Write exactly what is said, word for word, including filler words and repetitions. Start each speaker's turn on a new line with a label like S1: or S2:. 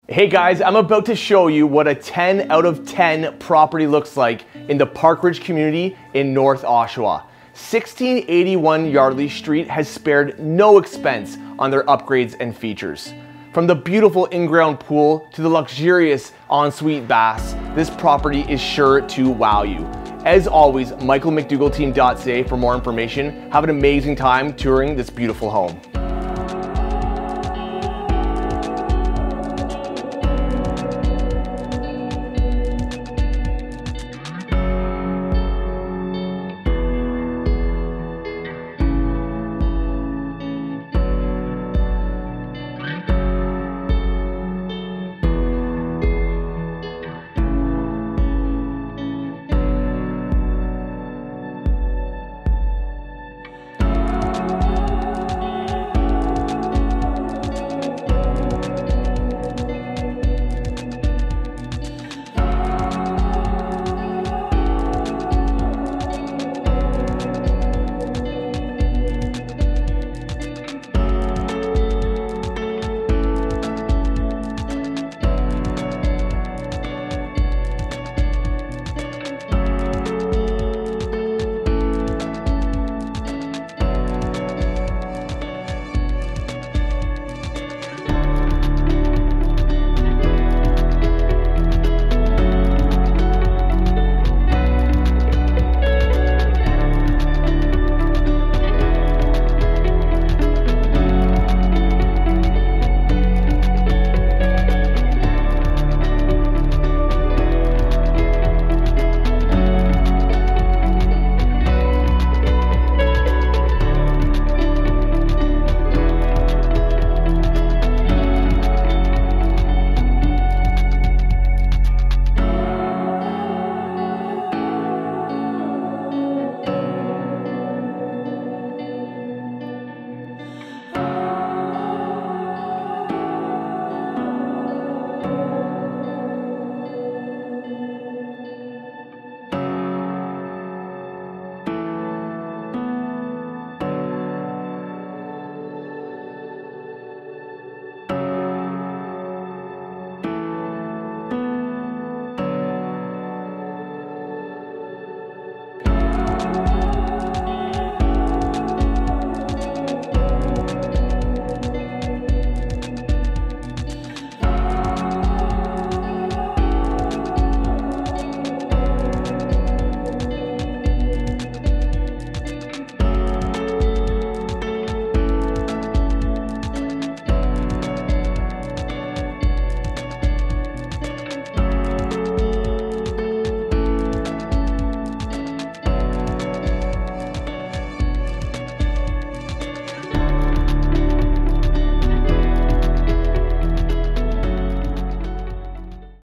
S1: Hey guys, I'm about to show you what a ten out of ten property looks like in the Park Ridge community in North Oshawa. sixteen eighty-one Yardley Street has spared no expense on their upgrades and features. From the beautiful in-ground pool to the luxurious ensuite baths, this property is sure to wow you. As always, michael mcdougall team dot c a for more information. Have an amazing time touring this beautiful home.